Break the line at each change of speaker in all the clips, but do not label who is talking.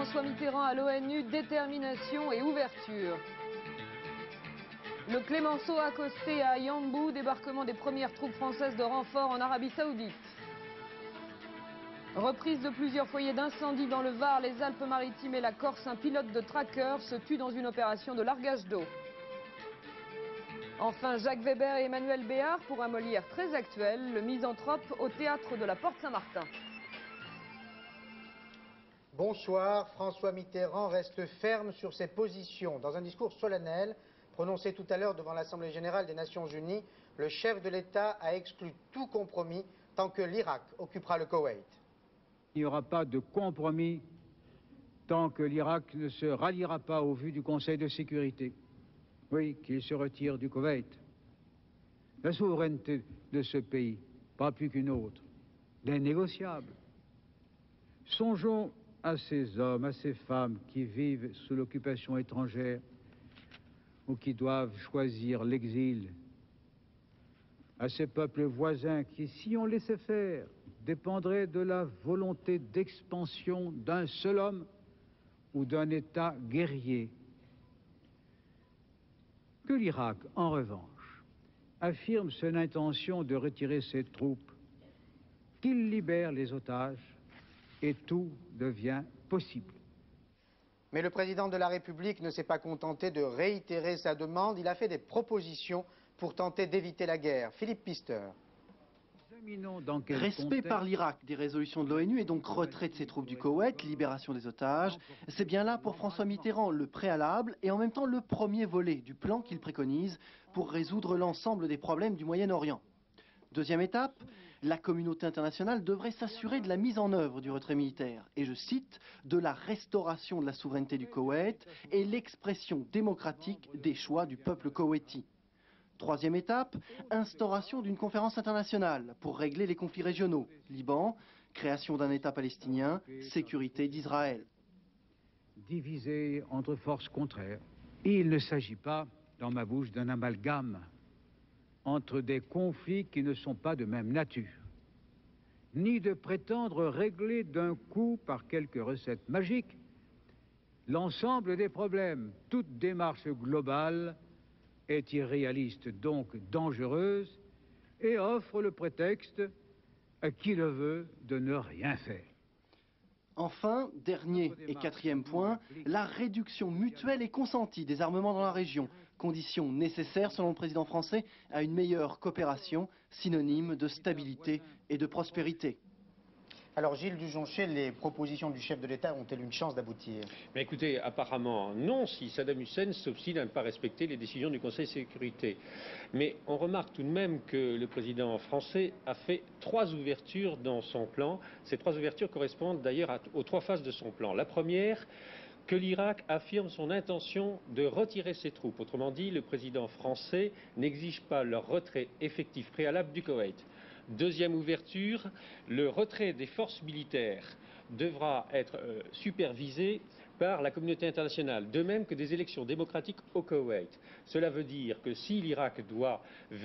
François Mitterrand à l'ONU, détermination et ouverture. Le Clémenceau accosté à Yambou, débarquement des premières troupes françaises de renfort en Arabie Saoudite. Reprise de plusieurs foyers d'incendie dans le Var, les Alpes-Maritimes et la Corse. Un pilote de tracker se tue dans une opération de largage d'eau. Enfin, Jacques Weber et Emmanuel Béard pour un Molière très actuel, le misanthrope au théâtre de la Porte Saint-Martin.
Bonsoir. François Mitterrand reste ferme sur ses positions. Dans un discours solennel prononcé tout à l'heure devant l'Assemblée générale des Nations unies, le chef de l'État a exclu tout compromis tant que l'Irak occupera le Koweït.
Il n'y aura pas de compromis tant que l'Irak ne se ralliera pas au vu du Conseil de sécurité. Oui, qu'il se retire du Koweït. La souveraineté de ce pays, pas plus qu'une autre, n'est négociable. Songeons à ces hommes, à ces femmes qui vivent sous l'occupation étrangère ou qui doivent choisir l'exil, à ces peuples voisins qui, si on laissait faire, dépendraient de la volonté d'expansion d'un seul homme ou d'un État guerrier. Que l'Irak, en revanche, affirme son intention de retirer ses troupes, qu'il libère les otages, et tout devient possible.
Mais le président de la République ne s'est pas contenté de réitérer sa demande, il a fait des propositions pour tenter d'éviter la guerre. Philippe Pister.
Respect par l'Irak des résolutions de l'ONU et donc retrait de ses troupes du Koweït, libération des otages, c'est bien là pour François Mitterrand le préalable et en même temps le premier volet du plan qu'il préconise pour résoudre l'ensemble des problèmes du Moyen-Orient. Deuxième étape, la communauté internationale devrait s'assurer de la mise en œuvre du retrait militaire et, je cite, de la restauration de la souveraineté du Koweït et l'expression démocratique des choix du peuple koweïti. Troisième étape, instauration d'une conférence internationale pour régler les conflits régionaux. Liban, création d'un État palestinien, sécurité d'Israël.
Divisé entre forces contraires. Et il ne s'agit pas, dans ma bouche, d'un amalgame entre des conflits qui ne sont pas de même nature, ni de prétendre régler d'un coup, par quelques recettes magiques, l'ensemble des problèmes. Toute démarche globale est irréaliste, donc dangereuse, et offre le prétexte à qui le veut de ne rien faire.
Enfin, dernier et quatrième point, la réduction mutuelle et consentie des armements dans la région, condition nécessaire selon le président français à une meilleure coopération, synonyme de stabilité et de prospérité.
Alors Gilles Dujonché, les propositions du chef de l'État ont-elles une chance d'aboutir?
Mais écoutez, apparemment non, si Saddam Hussein s'obstine à ne pas respecter les décisions du Conseil de sécurité. Mais on remarque tout de même que le président français a fait 3 ouvertures dans son plan. Ces 3 ouvertures correspondent d'ailleurs aux 3 phases de son plan. La première, que l'Irak affirme son intention de retirer ses troupes. Autrement dit, le président français n'exige pas leur retrait effectif préalable du Koweït. Deuxième ouverture, le retrait des forces militaires devra être supervisé par la communauté internationale, de même que des élections démocratiques au Koweït. Cela veut dire que si l'Irak doit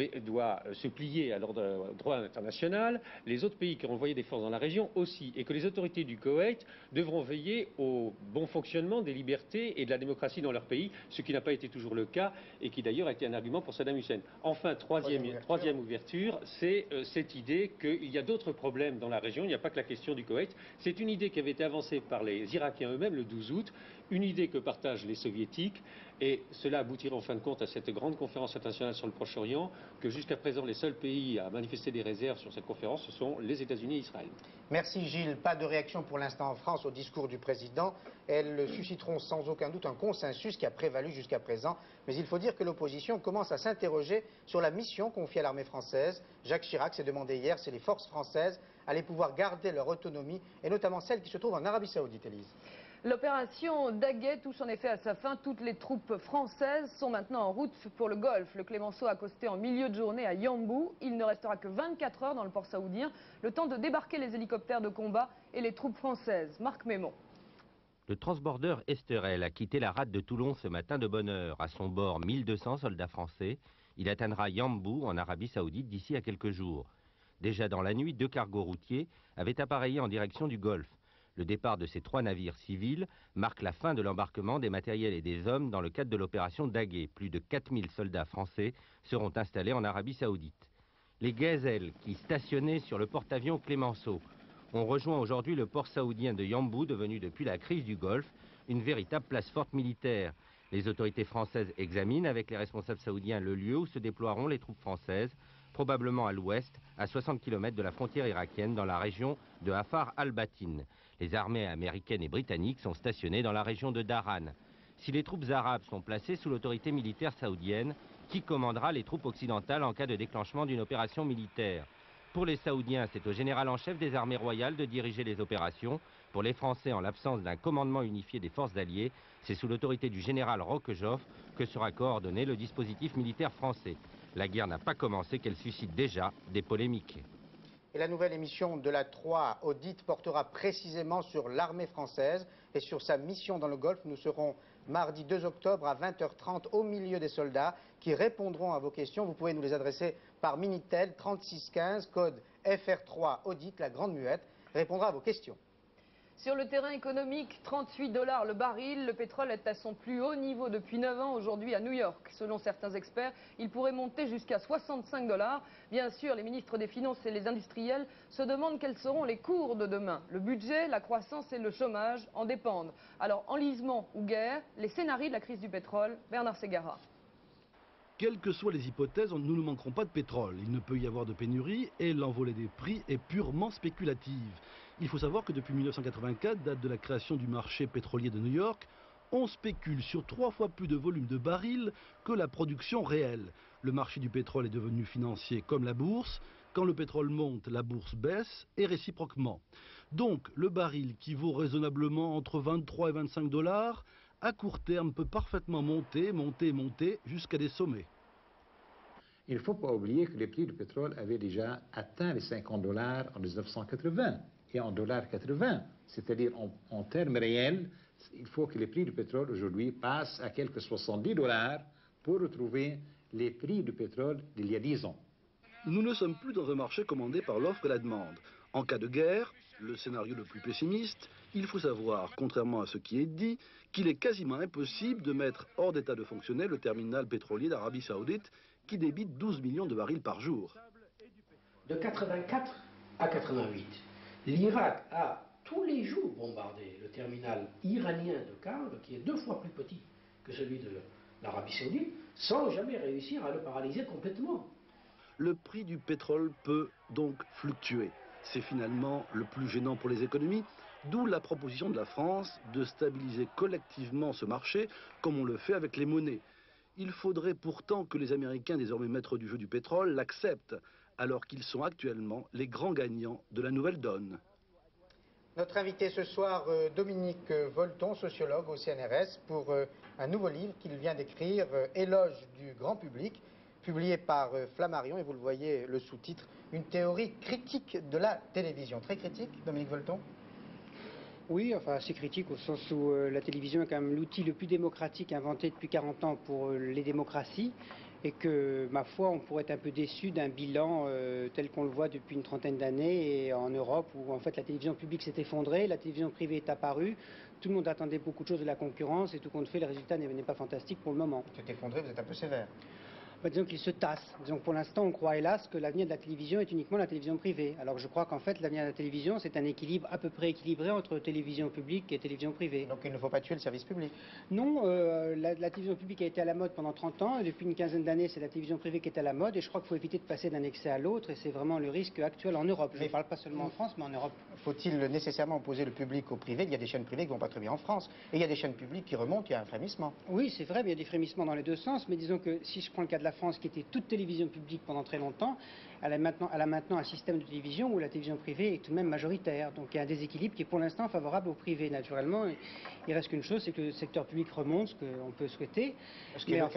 se plier à l'ordre droit international, les autres pays qui ont envoyé des forces dans la région aussi, et que les autorités du Koweït devront veiller au bon fonctionnement des libertés et de la démocratie dans leur pays, ce qui n'a pas été toujours le cas et qui d'ailleurs a été un argument pour Saddam Hussein. Enfin, troisième ouverture, c'est cette idée qu'il y a d'autres problèmes dans la région, il n'y a pas que la question du Koweït. C'est une idée qui avait été avancée par les Irakiens eux-mêmes le 12 août, une idée que partagent les Soviétiques, et cela aboutira en fin de compte à cette grande conférence internationale sur le Proche-Orient, que jusqu'à présent les seuls pays à manifester des réserves sur cette conférence, ce sont les États-Unis et Israël.
Merci Gilles. Pas de réaction pour l'instant en France au discours du président. Elles susciteront sans aucun doute un consensus qui a prévalu jusqu'à présent. Mais il faut dire que l'opposition commence à s'interroger sur la mission confiée à l'armée française. Jacques Chirac s'est demandé hier si les forces françaises allaient pouvoir garder leur autonomie, et notamment celles qui se trouvent en Arabie Saoudite, Élise.
L'opération Daguet touche en effet à sa fin. Toutes les troupes françaises sont maintenant en route pour le Golfe. Le Clémenceau a accosté en milieu de journée à Yambou. Il ne restera que 24 heures dans le port saoudien, le temps de débarquer les hélicoptères de combat et les troupes françaises. Marc Mémon.
Le transborder Esterel a quitté la rade de Toulon ce matin de bonne heure. À son bord, 1200 soldats français. Il atteindra Yambou, en Arabie Saoudite, d'ici à quelques jours. Déjà dans la nuit, 2 cargos routiers avaient appareillé en direction du Golfe. Le départ de ces 3 navires civils marque la fin de l'embarquement des matériels et des hommes dans le cadre de l'opération Daguet. Plus de 4000 soldats français seront installés en Arabie Saoudite. Les Gazelles, qui stationnaient sur le porte-avions Clemenceau, ont rejoint aujourd'hui le port saoudien de Yanbu, devenu depuis la crise du Golfe une véritable place forte militaire. Les autorités françaises examinent avec les responsables saoudiens le lieu où se déploieront les troupes françaises, probablement à l'ouest, à 60 km de la frontière irakienne, dans la région de Hafar al-Batin. Les armées américaines et britanniques sont stationnées dans la région de Daran. Si les troupes arabes sont placées sous l'autorité militaire saoudienne, qui commandera les troupes occidentales en cas de déclenchement d'une opération militaire? Pour les Saoudiens, c'est au général en chef des armées royales de diriger les opérations. Pour les Français, en l'absence d'un commandement unifié des forces alliées, c'est sous l'autorité du général Roquejoffre que sera coordonné le dispositif militaire français. La guerre n'a pas commencé qu'elle suscite déjà des polémiques.
Et la nouvelle émission de la 3 Audit portera précisément sur l'armée française et sur sa mission dans le Golfe. Nous serons mardi 2 octobre à 20h30 au milieu des soldats qui répondront à vos questions. Vous pouvez nous les adresser par Minitel 3615, code FR3 Audit, la grande muette, répondra à vos questions.
Sur le terrain économique, 38 $ le baril. Le pétrole est à son plus haut niveau depuis 9 ans aujourd'hui à New York. Selon certains experts, il pourrait monter jusqu'à 65 $. Bien sûr, les ministres des Finances et les industriels se demandent quels seront les cours de demain. Le budget, la croissance et le chômage en dépendent. Alors, enlisement ou guerre, les scénarios de la crise du pétrole, Bernard Ségara.
Quelles que soient les hypothèses, nous ne manquerons pas de pétrole. Il ne peut y avoir de pénurie et l'envolée des prix est purement spéculative. Il faut savoir que depuis 1984, date de la création du marché pétrolier de New York, on spécule sur 3 fois plus de volume de barils que la production réelle. Le marché du pétrole est devenu financier comme la bourse. Quand le pétrole monte, la bourse baisse et réciproquement. Donc le baril qui vaut raisonnablement entre 23 et 25 $, à court terme peut parfaitement monter jusqu'à des sommets.
Il ne faut pas oublier que les prix du pétrole avaient déjà atteint les 50 $ en 1980 et en $80, c'est-à-dire en termes réels, il faut que les prix du pétrole aujourd'hui passent à quelques 70 $ pour retrouver les prix du pétrole d'il y a 10 ans.
Nous ne sommes plus dans un marché commandé par l'offre et la demande. En cas de guerre, le scénario le plus pessimiste, il faut savoir, contrairement à ce qui est dit, qu'il est quasiment impossible de mettre hors d'état de fonctionner le terminal pétrolier d'Arabie Saoudite qui débite 12 millions de barils par jour.
De 84 à 88, l'Irak a tous les jours bombardé le terminal iranien de Karl, qui est 2 fois plus petit que celui de l'Arabie Saoudite, sans jamais réussir à le paralyser complètement.
Le prix du pétrole peut donc fluctuer. C'est finalement le plus gênant pour les économies, d'où la proposition de la France de stabiliser collectivement ce marché comme on le fait avec les monnaies. Il faudrait pourtant que les Américains, désormais maîtres du jeu du pétrole, l'acceptent, alors qu'ils sont actuellement les grands gagnants de la nouvelle donne.
Notre invité ce soir, Dominique Volton, sociologue au CNRS, pour un nouveau livre qu'il vient d'écrire, Éloge du grand public, publié par Flammarion, et vous le voyez, le sous-titre, une théorie critique de la télévision. Très critique, Dominique Volton?
Oui, enfin assez critique au sens où la télévision est quand même l'outil le plus démocratique inventé depuis 40 ans pour les démocraties, et que, ma foi, on pourrait être un peu déçu d'un bilan tel qu'on le voit depuis une trentaine d'années et en Europe, où en fait la télévision publique s'est effondrée, la télévision privée est apparue, tout le monde attendait beaucoup de choses de la concurrence et tout compte fait, le résultat n'est pas fantastique pour le moment.
C'est effondré, vous êtes un peu sévère.
Disons qu'il se tasse. Disons que pour l'instant, on croit hélas que l'avenir de la télévision est uniquement la télévision privée. Alors que je crois qu'en fait, l'avenir de la télévision, c'est un équilibre à peu près équilibré entre télévision publique et télévision privée.
Donc il ne faut pas tuer le service public?
Non, la télévision publique a été à la mode pendant 30 ans, et depuis une quinzaine d'années, c'est la télévision privée qui est à la mode, et je crois qu'il faut éviter de passer d'un excès à l'autre, et c'est vraiment le risque actuel en Europe. Je ne parle pas seulement en France, mais en Europe.
Faut-il nécessairement opposer le public au privé? Il y a des chaînes privées qui ne vont pas très bien en France, et il y a des chaînes publiques qui remontent, il y a un frémissement.
Oui, c'est vrai, mais il y a des frémissements dans les deux sens, mais disons que si je prends le cas de la France, qui était toute télévision publique pendant très longtemps, elle a maintenant un système de télévision où la télévision privée est tout de même majoritaire. Donc il y a un déséquilibre qui est pour l'instant favorable au privé, naturellement. Il reste qu'une chose, c'est que le secteur public remonte, ce qu'on peut souhaiter.
Ce qui est le cas.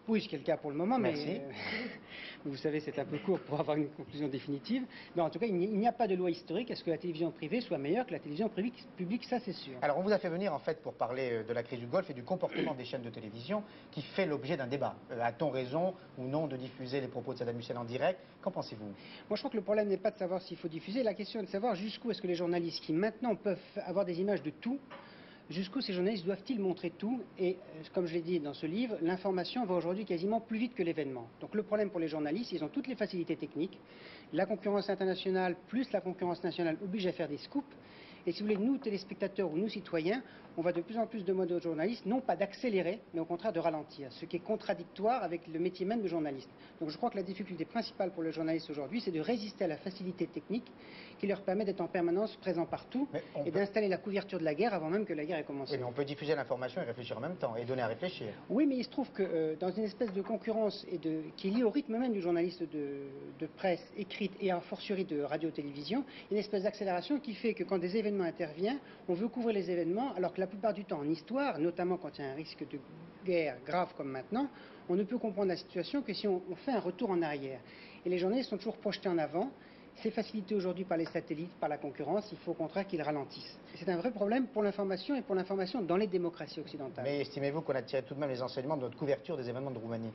Oui, ce qui est le cas pour le moment,
Merci.
mais vous savez, c'est un peu court pour avoir une conclusion définitive. Mais en tout cas, il n'y a pas de loi historique à ce que la télévision privée soit meilleure que la télévision publique, ça c'est sûr.
Alors on vous a fait venir en fait pour parler de la crise du Golfe et du comportement des chaînes de télévision qui fait l'objet d'un débat. A-t-on raison ou non de diffuser les propos de Saddam Hussein en direct? Qu'en pensez-vous?
Moi, je crois que le problème n'est pas de savoir s'il faut diffuser. La question est de savoir jusqu'où est-ce que les journalistes qui maintenant peuvent avoir des images de tout, jusqu'où ces journalistes doivent-ils montrer tout? Et comme je l'ai dit dans ce livre, l'information va aujourd'hui quasiment plus vite que l'événement. Donc le problème pour les journalistes, ils ont toutes les facilités techniques. La concurrence internationale plus la concurrence nationale oblige à faire des scoops. Et si vous voulez, nous, téléspectateurs ou nous, citoyens, on va de plus en plus demander aux journalistes, non pas d'accélérer, mais au contraire de ralentir, ce qui est contradictoire avec le métier même de journaliste. Donc je crois que la difficulté principale pour le journaliste aujourd'hui, c'est de résister à la facilité technique qui leur permet d'être en permanence présent partout et d'installer la couverture de la guerre avant même que la guerre ait commencé.
Oui, mais on peut diffuser l'information et réfléchir en même temps, et donner à réfléchir.
Oui, mais il se trouve que dans une espèce de concurrence qui est liée au rythme même du journaliste de presse écrite et en fortiori de radio-télévision, il y a une espèce d'accélération qui fait que quand des événements interviennent, on veut couvrir les événements, alors que la plupart du temps en histoire, notamment quand il y a un risque de guerre grave comme maintenant, on ne peut comprendre la situation que si on fait un retour en arrière. Et les journalistes sont toujours projetés en avant. C'est facilité aujourd'hui par les satellites, par la concurrence, il faut au contraire qu'ils ralentissent. C'est un vrai problème pour l'information et pour l'information dans les démocraties occidentales.
Mais estimez-vous qu'on a tiré tout de même les enseignements de notre couverture des événements de Roumanie?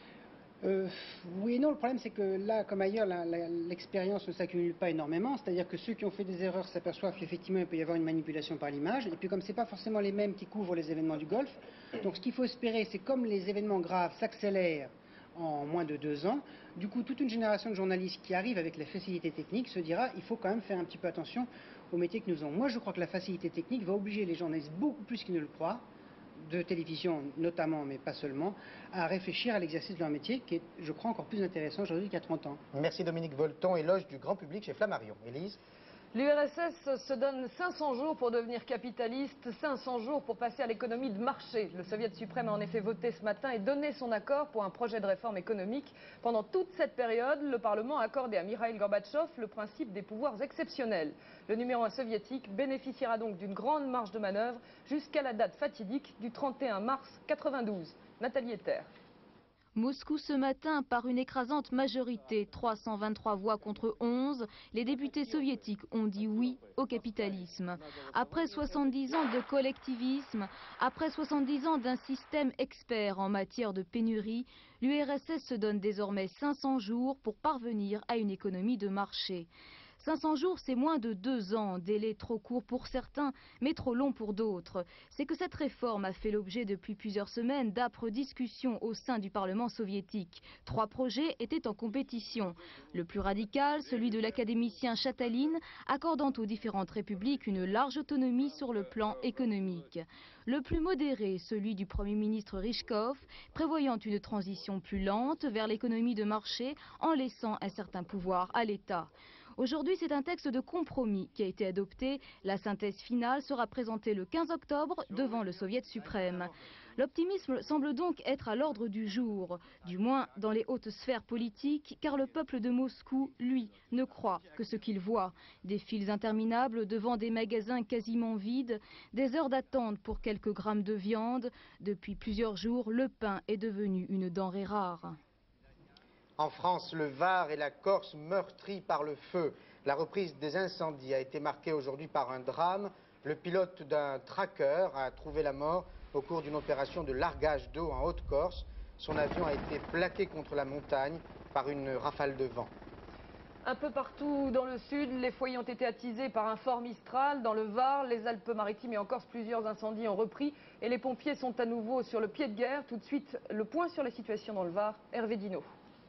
Oui et non, le problème c'est que là, comme ailleurs, l'expérience ne s'accumule pas énormément, c'est-à-dire que ceux qui ont fait des erreurs s'aperçoivent qu'effectivement il peut y avoir une manipulation par l'image, et puis comme ce n'est pas forcément les mêmes qui couvrent les événements du Golfe, donc ce qu'il faut espérer, c'est comme les événements graves s'accélèrent en moins de 2 ans, du coup toute une génération de journalistes qui arrivent avec la facilité technique se dira il faut quand même faire un petit peu attention au métier que nous avons. Moi je crois que la facilité technique va obliger les journalistes beaucoup plus qu'ils ne le croient, de télévision notamment, mais pas seulement, à réfléchir à l'exercice de leur métier, qui est, je crois, encore plus intéressant aujourd'hui qu'il y a 30 ans.
Merci Dominique Volton, éloge du grand public chez Flammarion. Élise?
L'URSS se donne 500 jours pour devenir capitaliste, 500 jours pour passer à l'économie de marché. Le Soviet suprême a en effet voté ce matin et donné son accord pour un projet de réforme économique. Pendant toute cette période, le Parlement a accordé à Mikhaïl Gorbatchev le principe des pouvoirs exceptionnels. Le numéro 1 soviétique bénéficiera donc d'une grande marge de manœuvre jusqu'à la date fatidique du 31 mars 92. Nathalie Ether.
Moscou ce matin, par une écrasante majorité, 323 voix contre 11, les députés soviétiques ont dit oui au capitalisme. Après 70 ans de collectivisme, après 70 ans d'un système expert en matière de pénurie, l'URSS se donne désormais 500 jours pour parvenir à une économie de marché. 500 jours, c'est moins de 2 ans, délai trop court pour certains, mais trop long pour d'autres. C'est que cette réforme a fait l'objet depuis plusieurs semaines d'âpres discussions au sein du Parlement soviétique. 3 projets étaient en compétition. Le plus radical, celui de l'académicien Chataline, accordant aux différentes républiques une large autonomie sur le plan économique. Le plus modéré, celui du Premier ministre Rychkov, prévoyant une transition plus lente vers l'économie de marché en laissant un certain pouvoir à l'État. Aujourd'hui, c'est un texte de compromis qui a été adopté. La synthèse finale sera présentée le 15 octobre devant le Soviet suprême. L'optimisme semble donc être à l'ordre du jour, du moins dans les hautes sphères politiques, car le peuple de Moscou, lui, ne croit que ce qu'il voit. Des files interminables devant des magasins quasiment vides, des heures d'attente pour quelques grammes de viande. Depuis plusieurs jours, le pain est devenu une denrée rare.
En France, le Var et la Corse meurtris par le feu. La reprise des incendies a été marquée aujourd'hui par un drame. Le pilote d'un tracker a trouvé la mort au cours d'une opération de largage d'eau en Haute-Corse. Son avion a été plaqué contre la montagne par une rafale de vent.
Un peu partout dans le sud, les foyers ont été attisés par un fort Mistral. Dans le Var, les Alpes-Maritimes et en Corse, plusieurs incendies ont repris et les pompiers sont à nouveau sur le pied de guerre. Tout de suite, le point sur la situation dans le Var, Hervé Dino.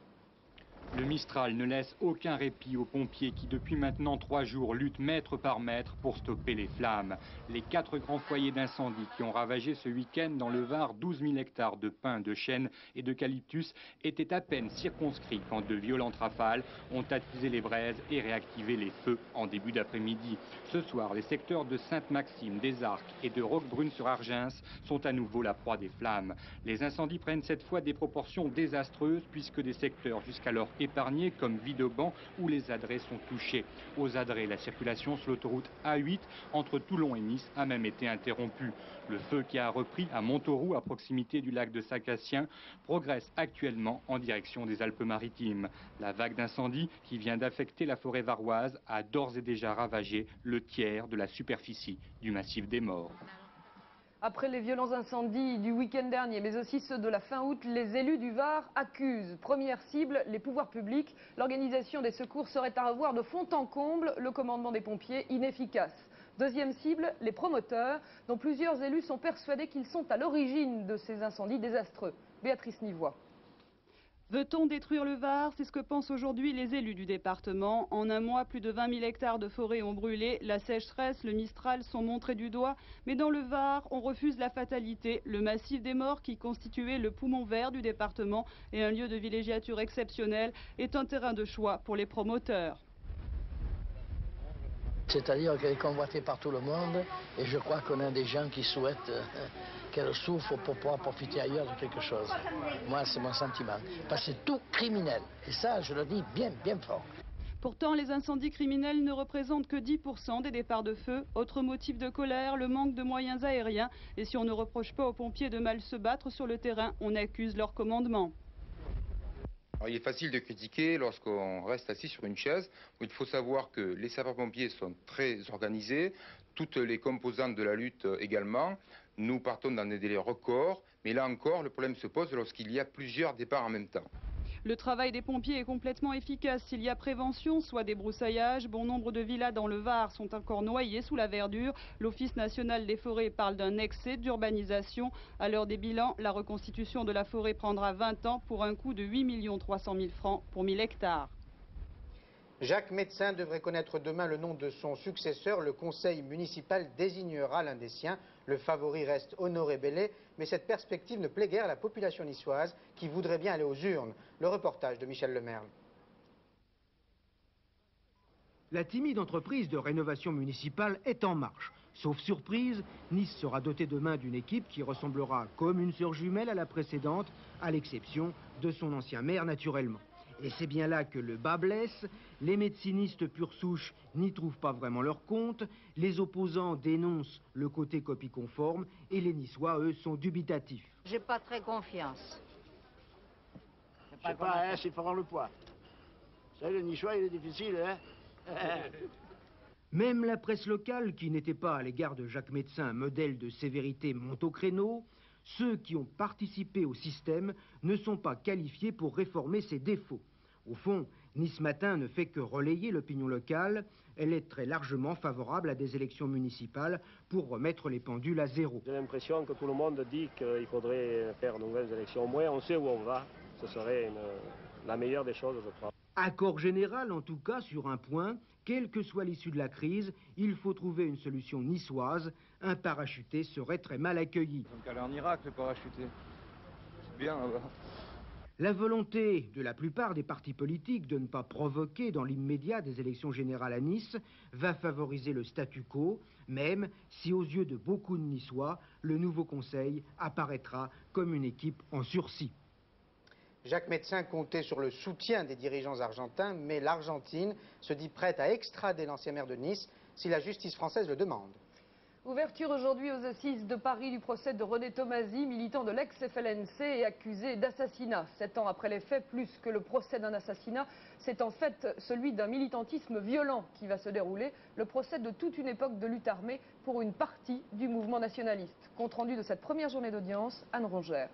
Le Mistral ne laisse aucun répit aux pompiers qui depuis maintenant 3 jours luttent mètre par mètre pour stopper les flammes. Les 4 grands foyers d'incendie qui ont ravagé ce week-end dans le Var 12 000 hectares de pins, de chênes et d'eucalyptus étaient à peine circonscrits quand de violentes rafales ont attisé les braises et réactivé les feux en début d'après-midi. Ce soir, les secteurs de Sainte-Maxime, des Arcs et de Roquebrune-sur-Argens sont à nouveau la proie des flammes. Les incendies prennent cette fois des proportions désastreuses puisque des secteurs jusqu'alors épargnés comme Vidauban où les adrets sont touchés. Aux adrets, la circulation sur l'autoroute A8 entre Toulon et Nice a même été interrompue. Le feu qui a repris à Montauroux, à proximité du lac de Sacassien, progresse actuellement en direction des Alpes-Maritimes. La vague d'incendie qui vient d'affecter la forêt varoise a d'ores et déjà ravagé le tiers de la superficie du massif des Morts.
Après les violents incendies du week-end dernier, mais aussi ceux de la fin août, les élus du Var accusent. Première cible, les pouvoirs publics. L'organisation des secours serait à revoir de fond en comble, le commandement des pompiers inefficace. Deuxième cible, les promoteurs, dont plusieurs élus sont persuadés qu'ils sont à l'origine de ces incendies désastreux. Béatrice Nivois.
Veut-on détruire le Var? C'est ce que pensent aujourd'hui les élus du département. En un mois, plus de 20 000 hectares de forêt ont brûlé. La sécheresse, le Mistral sont montrés du doigt. Mais dans le Var, on refuse la fatalité. Le massif des Morts, qui constituait le poumon vert du département et un lieu de villégiature exceptionnel, est un terrain de choix pour les promoteurs.
C'est-à-dire qu'elle est convoitée par tout le monde et je crois qu'on a des gens qui souhaitent qu'elle souffre pour pouvoir profiter ailleurs de quelque chose. Moi, c'est mon sentiment. Parce que c'est tout criminel. Et ça, je le dis bien, bien fort.
Pourtant, les incendies criminels ne représentent que 10% des départs de feu. Autre motif de colère, le manque de moyens aériens. Et si on ne reproche pas aux pompiers de mal se battre sur le terrain, on accuse leur commandement.
Alors, il est facile de critiquer lorsqu'on reste assis sur une chaise. Il faut savoir que les sapeurs-pompiers sont très organisés, toutes les composantes de la lutte également. Nous partons dans des délais records, mais là encore, le problème se pose lorsqu'il y a plusieurs départs en même temps.
Le travail des pompiers est complètement efficace. S'il y a prévention, soit débroussaillage, bon nombre de villas dans le Var sont encore noyées sous la verdure. L'Office national des forêts parle d'un excès d'urbanisation. À l'heure des bilans, la reconstitution de la forêt prendra 20 ans pour un coût de 8 300 000 francs pour 1000 hectares.
Jacques Médecin devrait connaître demain le nom de son successeur. Le conseil municipal désignera l'un des siens. Le favori reste Honoré Bellet, mais cette perspective ne plaît guère à la population niçoise qui voudrait bien aller aux urnes. Le reportage de Michel Lemerle.
La timide entreprise de rénovation municipale est en marche. Sauf surprise, Nice sera dotée demain d'une équipe qui ressemblera comme une sœur jumelle à la précédente, à l'exception de son ancien maire naturellement. Et c'est bien là que le bas blesse. Les médecinistes pure souche n'y trouvent pas vraiment leur compte. Les opposants dénoncent le côté copie conforme et les Niçois, eux, sont dubitatifs.
J'ai pas très confiance.
Je sais pas, hein, c'est fort le poids. Vous savez, le Niçois, il est difficile, hein.
Même la presse locale, qui n'était pas à l'égard de Jacques Médecin un modèle de sévérité, monte au créneau. Ceux qui ont participé au système ne sont pas qualifiés pour réformer ses défauts. Au fond, Nice Matin ne fait que relayer l'opinion locale. Elle est très largement favorable à des élections municipales pour remettre les pendules à zéro.
J'ai l'impression que tout le monde dit qu'il faudrait faire de nouvelles élections. Au moins, on sait où on va. Ce serait la meilleure des choses, je crois.
Accord général, en tout cas, sur un point. Quelle que soit l'issue de la crise, il faut trouver une solution niçoise. Un parachuté serait très mal accueilli.
Donc aller en Irak, le parachuté. C'est bien là-bas.
La volonté de la plupart des partis politiques de ne pas provoquer dans l'immédiat des élections générales à Nice va favoriser le statu quo, même si aux yeux de beaucoup de Niçois, le nouveau conseil apparaîtra comme une équipe en sursis.
Jacques Médecin comptait sur le soutien des dirigeants argentins, mais l'Argentine se dit prête à extrader l'ancien maire de Nice si la justice française le demande.
Ouverture aujourd'hui aux assises de Paris du procès de René Tomasi, militant de l'ex-FLNC et accusé d'assassinat. 7 ans après les faits, plus que le procès d'un assassinat, c'est en fait celui d'un militantisme violent qui va se dérouler. Le procès de toute une époque de lutte armée pour une partie du mouvement nationaliste. Compte rendu de cette première journée d'audience, Anne Rongère.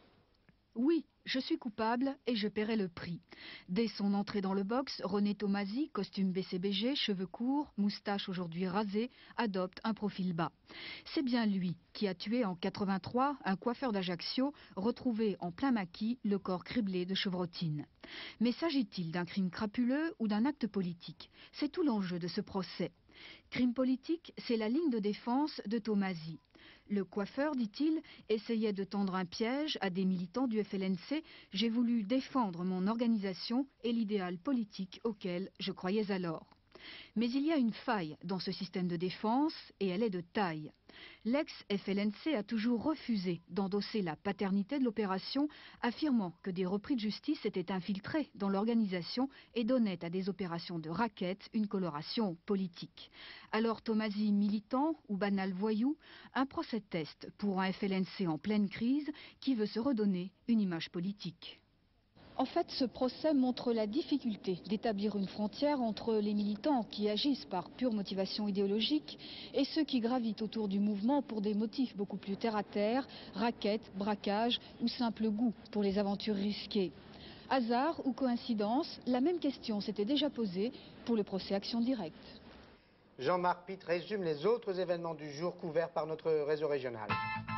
Oui, je suis coupable et je paierai le prix. Dès son entrée dans le box, René Tomasi, costume BCBG, cheveux courts, moustache aujourd'hui rasée, adopte un profil bas. C'est bien lui qui a tué en 83 un coiffeur d'Ajaccio, retrouvé en plein maquis, le corps criblé de chevrotines. Mais s'agit-il d'un crime crapuleux ou d'un acte politique? C'est tout l'enjeu de ce procès. Crime politique, c'est la ligne de défense de Tomasi. Le coiffeur, dit-il, essayait de tendre un piège à des militants du FLNC. J'ai voulu défendre mon organisation et l'idéal politique auquel je croyais alors. Mais il y a une faille dans ce système de défense et elle est de taille. L'ex-FLNC a toujours refusé d'endosser la paternité de l'opération, affirmant que des repris de justice étaient infiltrés dans l'organisation et donnaient à des opérations de raquettes une coloration politique. Alors Tomasi militant ou banal voyou, un procès de test pour un FLNC en pleine crise qui veut se redonner une image politique. En fait, ce procès montre la difficulté d'établir une frontière entre les militants qui agissent par pure motivation idéologique et ceux qui gravitent autour du mouvement pour des motifs beaucoup plus terre-à-terre, raquettes, braquage ou simple goût pour les aventures risquées. Hasard ou coïncidence, la même question s'était déjà posée pour le procès Action Directe.
Jean-Marc Pitt résume les autres événements du jour couverts par notre réseau régional.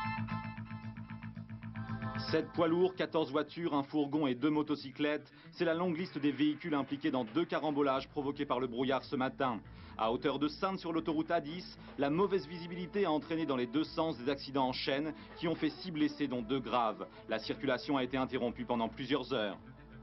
7 poids lourds, 14 voitures, un fourgon et 2 motocyclettes. C'est la longue liste des véhicules impliqués dans 2 carambolages provoqués par le brouillard ce matin. À hauteur de Saintes sur l'autoroute A10, la mauvaise visibilité a entraîné dans les deux sens des accidents en chaîne qui ont fait 6 blessés dont 2 graves. La circulation a été interrompue pendant plusieurs heures.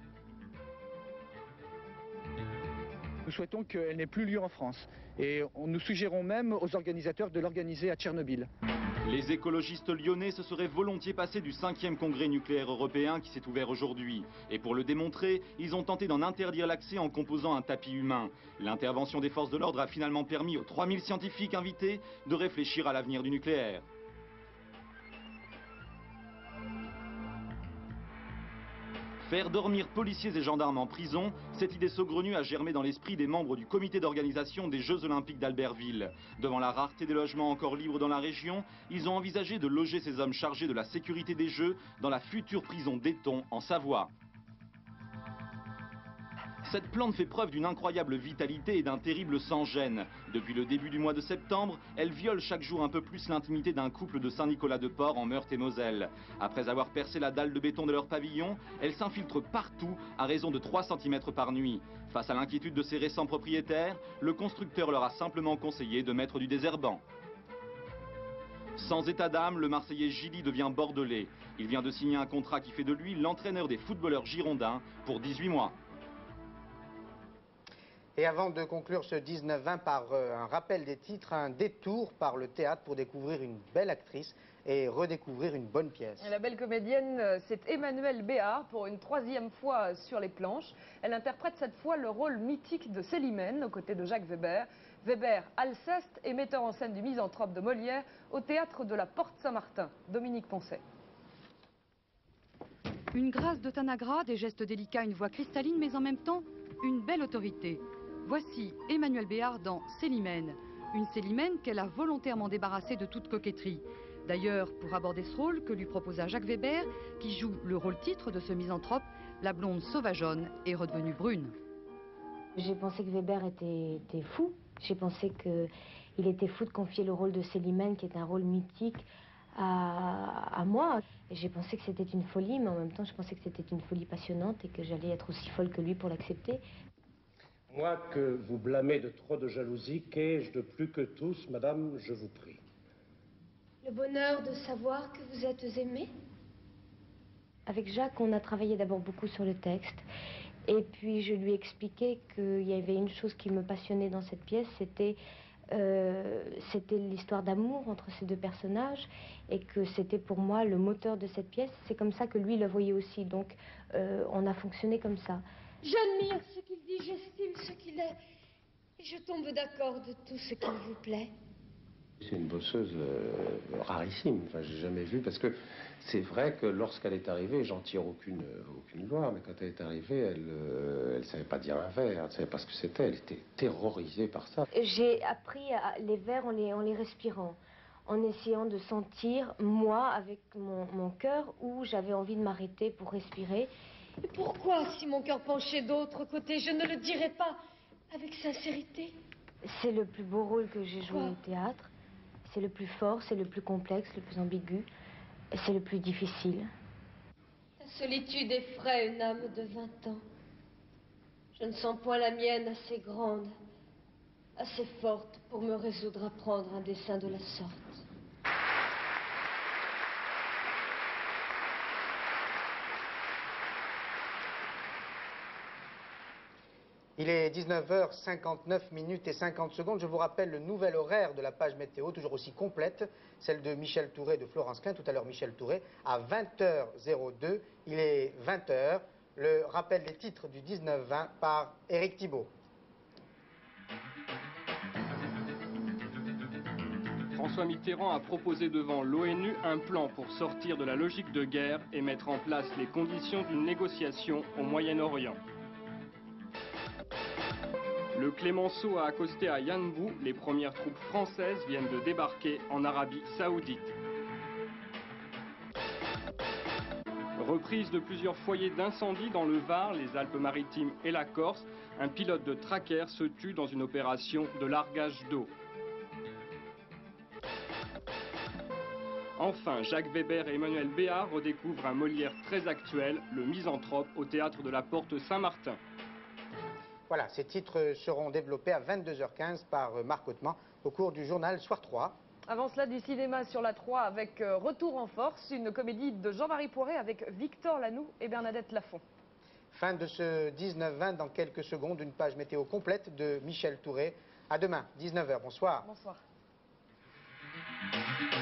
Nous souhaitons qu'elle n'ait plus lieu en France et nous suggérons même aux organisateurs de l'organiser à Tchernobyl.
Les écologistes lyonnais se seraient volontiers passés du 5e congrès nucléaire européen qui s'est ouvert aujourd'hui. Et pour le démontrer, ils ont tenté d'en interdire l'accès en composant un tapis humain. L'intervention des forces de l'ordre a finalement permis aux 3000 scientifiques invités de réfléchir à l'avenir du nucléaire. Faire dormir policiers et gendarmes en prison, cette idée saugrenue a germé dans l'esprit des membres du comité d'organisation des Jeux Olympiques d'Albertville. Devant la rareté des logements encore libres dans la région, ils ont envisagé de loger ces hommes chargés de la sécurité des Jeux dans la future prison d'Éton en Savoie. Cette plante fait preuve d'une incroyable vitalité et d'un terrible sans-gêne. Depuis le début du mois de septembre, elle viole chaque jour un peu plus l'intimité d'un couple de Saint-Nicolas-de-Port en Meurthe-et-Moselle. Après avoir percé la dalle de béton de leur pavillon, elle s'infiltre partout à raison de 3 cm par nuit. Face à l'inquiétude de ses récents propriétaires, le constructeur leur a simplement conseillé de mettre du désherbant. Sans état d'âme, le Marseillais Gilly devient bordelais. Il vient de signer un contrat qui fait de lui l'entraîneur des footballeurs girondins pour 18 mois.
Et avant de conclure ce 19-20 par un rappel des titres, un détour par le théâtre pour découvrir une belle actrice et redécouvrir une bonne pièce.
La belle comédienne, c'est Emmanuelle Béard pour une 3e fois sur les planches. Elle interprète cette fois le rôle mythique de Célimène aux côtés de Jacques Weber. Weber, Alceste et metteur en scène du Misanthrope de Molière au théâtre de la Porte Saint-Martin. Dominique Poncet.
Une grâce de Tanagra, des gestes délicats, une voix cristalline mais en même temps une belle autorité. Voici Emmanuelle Béard dans Célimène. Une Célimène qu'elle a volontairement débarrassée de toute coquetterie. D'ailleurs, pour aborder ce rôle que lui proposa Jacques Weber, qui joue le rôle titre de ce misanthrope, la blonde sauvageonne est redevenue brune.
J'ai pensé que Weber était fou. J'ai pensé qu'il était fou de confier le rôle de Célimène, qui est un rôle mythique, à moi. J'ai pensé que c'était une folie, mais en même temps, je pensais que c'était une folie passionnante et que j'allais être aussi folle que lui pour l'accepter.
Moi que vous blâmez de trop de jalousie, qu'ai-je de plus que tous, madame, je vous prie?
Le bonheur de savoir que vous êtes aimée. Avec Jacques, on a travaillé d'abord beaucoup sur le texte. Et puis je lui ai expliqué qu'il y avait une chose qui me passionnait dans cette pièce, c'était l'histoire d'amour entre ces deux personnages et que c'était pour moi le moteur de cette pièce. C'est comme ça que lui le voyait aussi, donc on a fonctionné comme ça.
J'admire ce qu'il dit, j'estime ce qu'il est. Et je tombe d'accord de tout ce qu'il vous plaît.
C'est une bosseuse rarissime, enfin j'ai jamais vu, parce que c'est vrai que lorsqu'elle est arrivée, j'en tire aucune gloire, mais quand elle est arrivée, elle savait pas dire un vers, elle savait pas ce que c'était, elle était terrorisée par ça.
J'ai appris les vers en les respirant, en essayant de sentir, moi, avec mon cœur, où j'avais envie de m'arrêter pour respirer.
Et pourquoi, si mon cœur penchait d'autre côté, je ne le dirais pas avec sincérité?
C'est le plus beau rôle que j'ai joué au théâtre. C'est le plus fort, c'est le plus complexe, le plus ambigu. Et c'est le plus difficile.
Ta solitude effraie une âme de 20 ans. Je ne sens point la mienne assez grande, assez forte pour me résoudre à prendre un dessein de la sorte.
Il est 19h59 et 50 secondes. Je vous rappelle le nouvel horaire de la page météo, toujours aussi complète, celle de Michel Touré et de Florence Klein. Tout à l'heure, Michel Touré, à 20h02. Il est 20h. Le rappel des titres du 19-20 par Éric Thibault.
François Mitterrand a proposé devant l'ONU un plan pour sortir de la logique de guerre et mettre en place les conditions d'une négociation au Moyen-Orient. Le Clémenceau a accosté à Yanbu. Les premières troupes françaises viennent de débarquer en Arabie Saoudite. Reprise de plusieurs foyers d'incendie dans le Var, les Alpes-Maritimes et la Corse. Un pilote de tracker se tue dans une opération de largage d'eau. Enfin, Jacques Weber et Emmanuel Béard redécouvrent un Molière très actuel, le Misanthrope, au théâtre de la Porte Saint-Martin.
Voilà, ces titres seront développés à 22h15 par Marc Hautement au cours du journal Soir 3.
Avant cela, du cinéma sur la 3 avec Retour en force, une comédie de Jean-Marie Poiret avec Victor Lanoux et Bernadette Lafont.
Fin de ce 19-20, dans quelques secondes, une page météo complète de Michel Touré. À demain, 19h. Bonsoir.
Bonsoir.